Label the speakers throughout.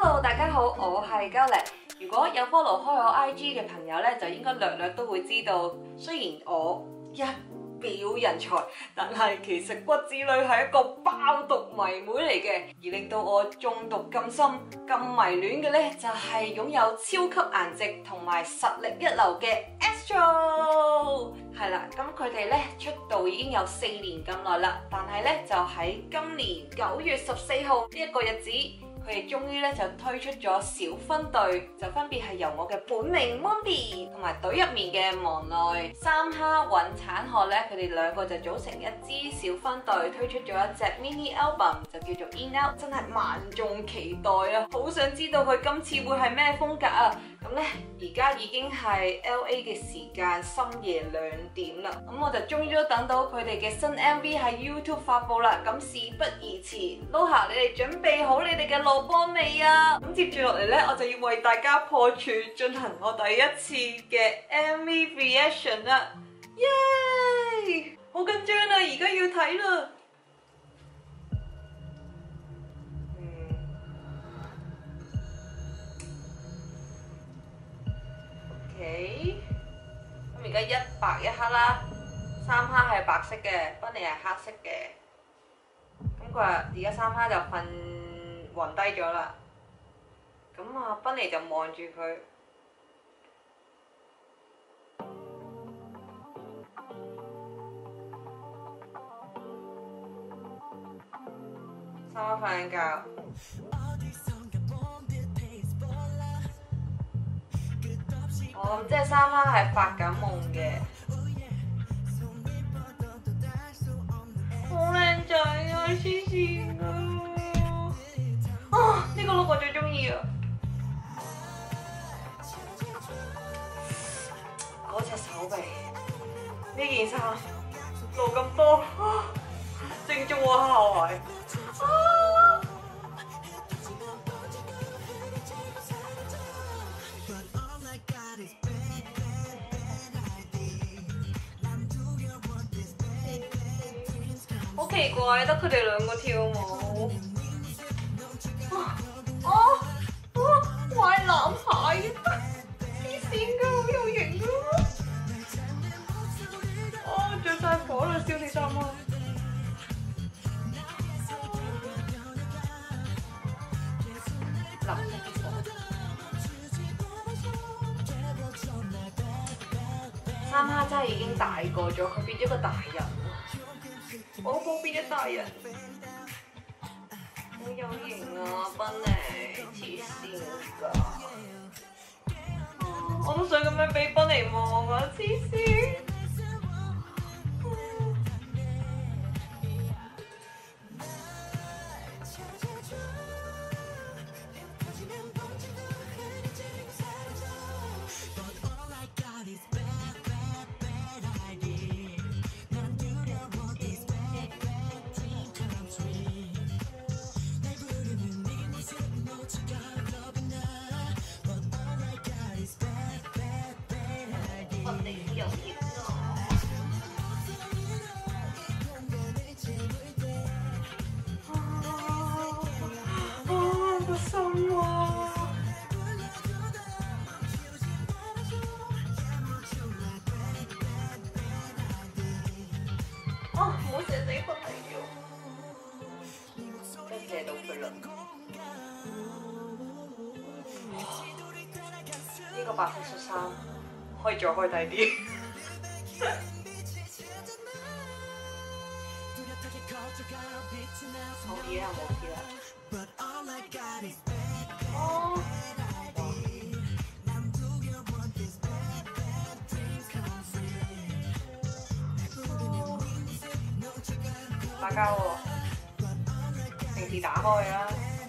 Speaker 1: Hello， 大家好，我係鳩力。如果有 follow 開我 IG 嘅朋友咧，就應該略略都會知道，雖然我一表人才，但係其實骨子裏係一個爆毒迷妹嚟嘅。而令到我中毒咁深、咁迷戀嘅咧，就係擁有超級顏值同埋實力一流嘅 Astro。係啦，咁佢哋咧出道已經有4年咁耐啦，但係咧就喺今年9月14號呢一個日子，佢哋終於咧就推出咗小分隊，就分別係由我嘅本命 Moonbi 同埋隊入面嘅望內三蝦揾橙鶴咧，佢哋兩個就組成一支小分隊，推出咗一隻 mini album，就叫做 In Out， 真係萬眾期待啊！好想知道佢今次會係咩風格啊！咁咧，而家已經係 LA 嘅時間深夜2點啦，咁我就終於都等到佢哋嘅新 MV 喺 YouTube 發布啦。咁事不宜遲，Loha 你哋準備好你哋嘅錄播未啊？咁接住落嚟咧，我就要為大家破處進行我第一次嘅 MV reaction 啦，耶！好緊張啊，而家要睇啦。咁而家一白一黑啦，三蝦係白色嘅，賓尼係黑色嘅。咁佢話而家三蝦就瞓暈低咗啦。咁啊，賓尼就望住佢。三蝦瞓緊覺。哦，即係三蝦係發緊夢嘅，好靚仔啊，黐線啊！啊，呢個 look 我最中意啊！嗰隻手臂，呢件衫露咁多，正中我下懷。好奇怪，得佢哋兩個跳舞。壞男孩嘅，黐線㗎，好有型㗎。着晒火啦，少女三蝦。藍色嘅火。三蝦真係已經大個咗，佢變咗個大人。我冇變咗大人，好有型啊！賓尼，黐線㗎！我都想咁樣俾賓尼望啊！黐線。唔好射死賓尼咗，真射到佢啦！呢個白色恤衫可以再開大啲。冇嘢啦，冇嘢啦。打交喎，平時打開啦。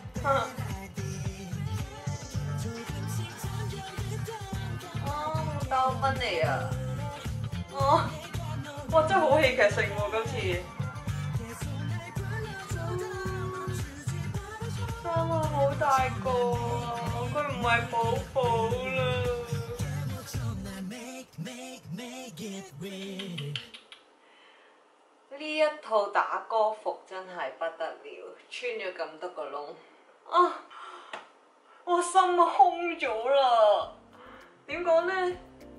Speaker 1: 好兜賓尼啊！哇，真係好戲劇性喎今次。三蝦好大個啊，佢唔係寶寶啦。呢一套打歌服真係不得了，穿咗咁多個窿。 我心空咗啦。點講呢？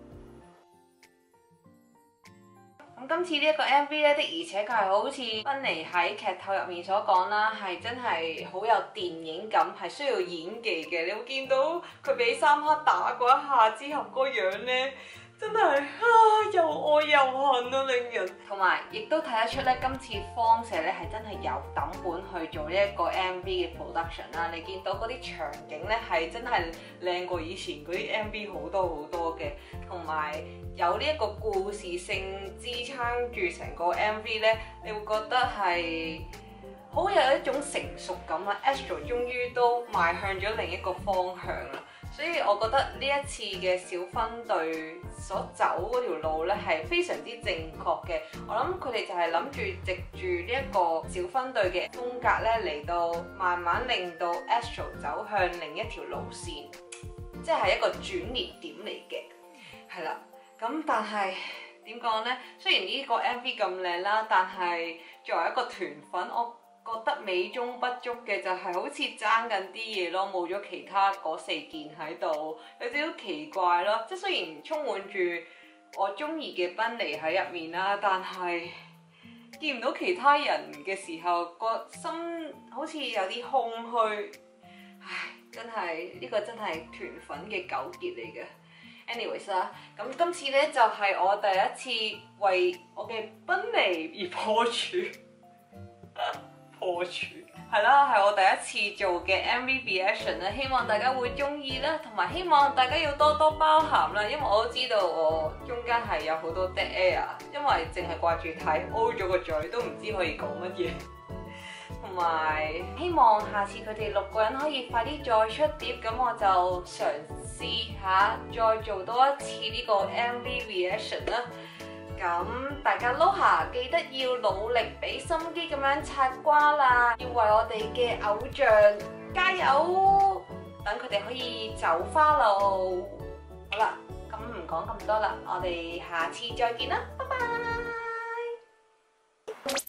Speaker 1: 咁今次呢一個 MV 咧，的而且確係好似賓妮喺劇透入面所講啦，係真係好有電影感，係需要演技嘅。你會見到佢俾三克打嗰一下之後個樣咧，真係又愛又恨啊，令人。同埋亦都睇得出咧，今次方社咧係真係有抌本去做呢一個 MV 嘅 production 啦。你見到嗰啲場景咧係真係靚過以前嗰啲 MV 好多好多嘅，同埋有呢一個故事性支撐住成個 MV 咧，你會覺得係好有一種成熟感啊！Astro 終於都邁向咗另一個方向啦，所以我覺得呢一次嘅小分隊所走嗰條路咧係非常之正確嘅。我諗佢哋就係諗住藉住呢一個小分隊嘅風格咧，嚟到慢慢令到 Astro 走向另一條路線，即係一個轉捩點嚟嘅，係啦。咁但係點講呢？雖然呢個 MV 咁靚啦，但係作為一個團粉，我覺得美中不足嘅就係好似爭緊啲嘢咯，冇咗其他嗰4件喺度，有少少奇怪咯。即係雖然充滿住我中意嘅賓妮喺入面啦，但係見唔到其他人嘅時候，個心好似有啲空虛。唉，真係呢個真係團粉嘅糾結嚟嘅。anyways 啦，咁今次咧就係我第一次為我嘅賓妮而破處，破處係啦，係我第一次做嘅 MV reaction 啦，希望大家會中意啦，同埋希望大家要多多包涵啦，因為我都知道我中間係有好多 dead air， 因為淨係掛住睇 O 咗個嘴，都唔知可以講乜嘢。同埋希望下次佢哋6個人可以快啲再出碟，咁我就嘗試下再做多一次呢個 MV reaction 啦。咁大家撈下記得要努力俾心機咁樣刷瓜啦，要為我哋嘅偶像加油，等佢哋可以走花路。好啦，咁唔講咁多啦，我哋下次再見啦，拜拜。